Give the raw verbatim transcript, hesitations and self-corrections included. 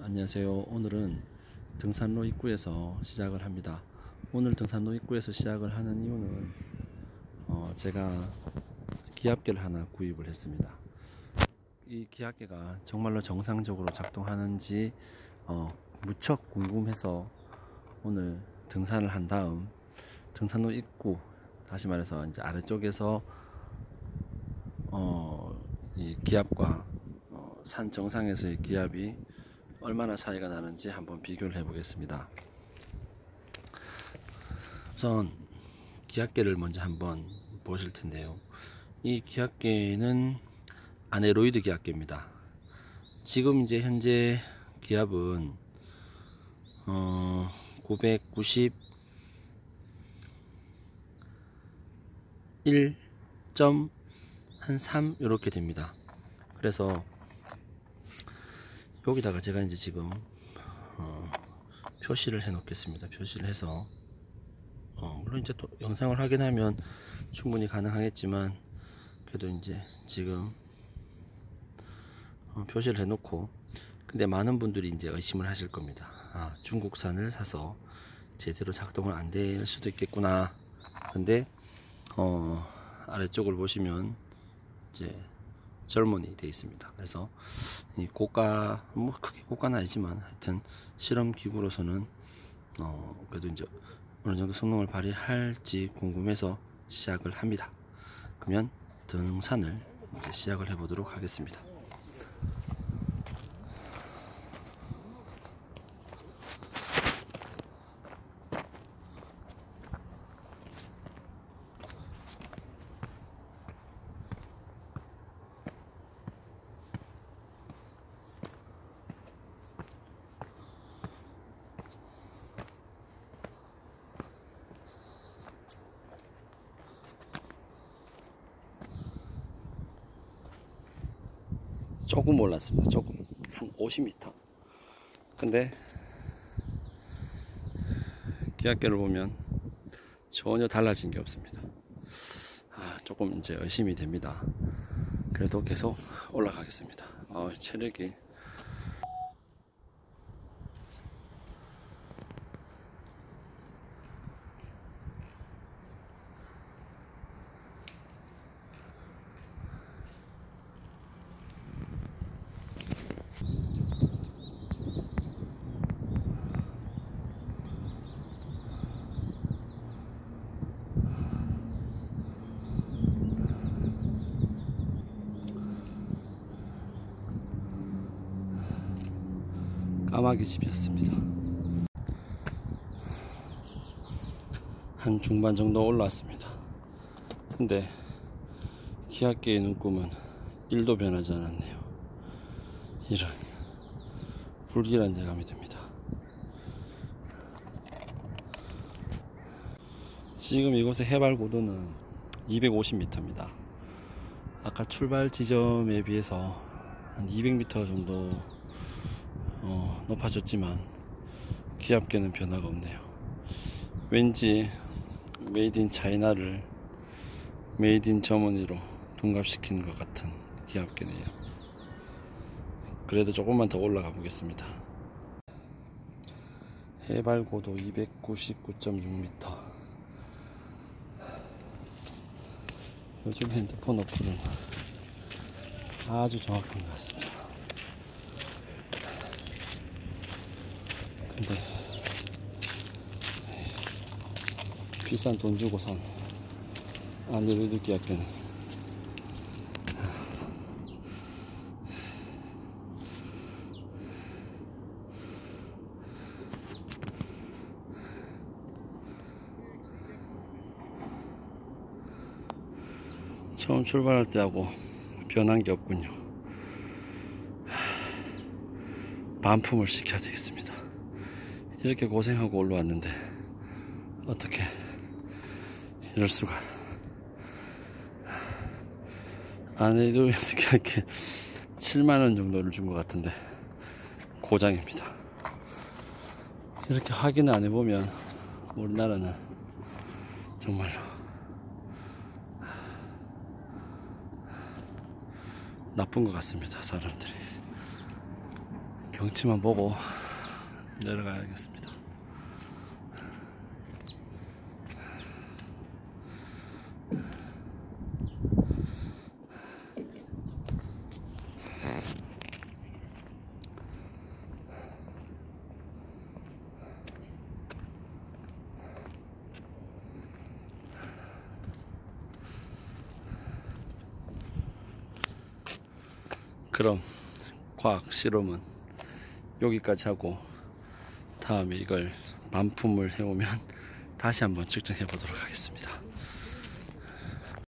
안녕하세요. 오늘은 등산로 입구에서 시작을 합니다. 오늘 등산로 입구에서 시작을 하는 이유는 어 제가 기압계를 하나 구입을 했습니다. 이 기압계가 정말로 정상적으로 작동하는지 어 무척 궁금해서 오늘 등산을 한 다음 등산로 입구, 다시 말해서 이제 아래쪽에서 어 이 기압과 어 산 정상에서의 기압이 얼마나 차이가 나는지 한번 비교를 해 보겠습니다. 우선 기압계를 먼저 한번 보실 텐데요. 이 기압계는 아네로이드 기압계입니다. 지금 이제 현재 기압은 어 구백구십일 점 삼 이렇게 됩니다. 그래서 여기다가 제가 이제 지금 어, 표시를 해 놓겠습니다. 표시를 해서 어, 물론 이제 또 영상을 확인하면 충분히 가능하겠지만 그래도 이제 지금 어, 표시를 해 놓고, 근데 많은 분들이 이제 의심을 하실 겁니다. 아, 중국산을 사서 제대로 작동을 안 될 수도 있겠구나. 근데 어, 아래쪽을 보시면 이제 젊은이 되어 있습니다. 그래서 이 고가, 뭐 크게 고가는 아니지만 하여튼 실험 기구로서는 어 그래도 이제 어느 정도 성능을 발휘할지 궁금해서 시작을 합니다. 그러면 등산을 이제 시작을 해 보도록 하겠습니다. 조금 올랐습니다. 조금 한 오십 미터. 근데 기압계를 보면 전혀 달라진 게 없습니다. 아, 조금 이제 의심이 됩니다. 그래도 계속 올라가겠습니다. 아, 체력이 까마귀 집이었습니다. 한 중반 정도 올라왔습니다. 근데 기압계의 눈금은 일도 변하지 않았네요. 이런 불길한 예감이 듭니다. 지금 이곳의 해발 고도는 이백오십 미터입니다. 아까 출발 지점에 비해서 한 이백 미터 정도 어, 높아졌지만 기압계는 변화가 없네요. 왠지 메이드 인 차이나를 메이드 인 저머니로 둔갑시키는 것 같은 기압계네요. 그래도 조금만 더 올라가 보겠습니다. 해발 고도 이백구십구 점 육 미터. 요즘 핸드폰 어플은 아주 정확한 것 같습니다. 근데 비싼 돈 주고 산 아네로이드 기압계는 처음 출발할 때하고 변한 게 없군요. 반품을 시켜야 되겠습니다. 이렇게 고생하고 올라왔는데 어떻게 이럴 수가. 아내도 이렇게 칠만 원 정도를 준 것 같은데 고장입니다. 이렇게 확인을 안 해보면 우리나라는 정말로 나쁜 것 같습니다. 사람들이 경치만 보고 내려가야겠습니다. 그럼 과학 실험은 여기까지 하고 다음에 이걸 반품을 해오면 다시 한번 측정해 보도록 하겠습니다.